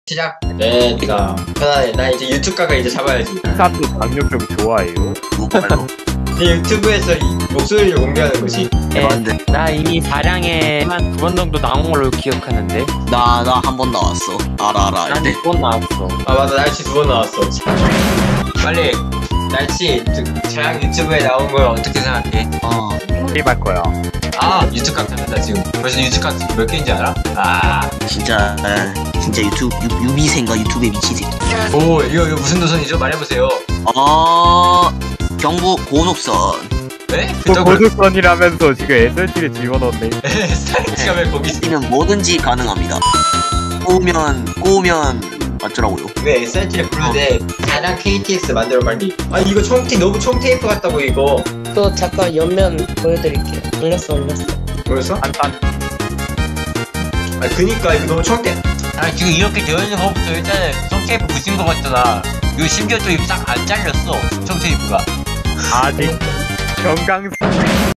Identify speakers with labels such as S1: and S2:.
S1: 시작. 네, 네가 편하네. 나 이제 유튜브 각을 이제 잡아야지.
S2: 사도 강력점 좋아해요.
S3: 뭐발로?
S1: 네 유튜브에서 이 목소리를 공개하는 거지.
S3: 맞는데.
S4: 나 이미 4량에 한 2번 정도 나온 걸로 기억하는데.
S3: 나 한 번 나왔어. 알아
S4: 난
S3: 이때.
S4: 2번 나왔어.
S1: 아 맞아, 날치 2번 나왔어. 빨리 날치 저랑 유튜브에 나온 걸 어떻게 생각해?
S2: 게임할 거야.
S1: 아 유튜브 각 잡는다 지금. 벌써 유튜브 각 몇 개인지 알아? 아.
S3: 진짜 유튜브 유미생가 유튜브에 미친 새끼.
S1: 오 이거 무슨 노선이죠? 말해보세요.
S3: 경북 고속선.
S1: 네?
S2: 또 고속선이라면서 지금 SLT를 집어넣네.
S1: 스타일치가 왜 거기 있어?
S3: 이면 뭐든지 가능합니다. 꼬우면 맞더라고요.
S1: 왜 SRT를 부르는데 사장 KTX 만들어 빨리. 아 이거 너무 총테이프 같다고 이거.
S5: 또 잠깐 옆면 보여드릴게요. 올렸어.
S1: 뭐였어?
S2: 한탄.
S1: 아 그니까 이거 너무 총테이프. 아 지금 이렇게 되어 있는 거부터 일단은 총테이프 붙인 거 같잖아. 이거 심지어 또 싹 안 잘렸어 총테이프가.
S2: 아직 경강.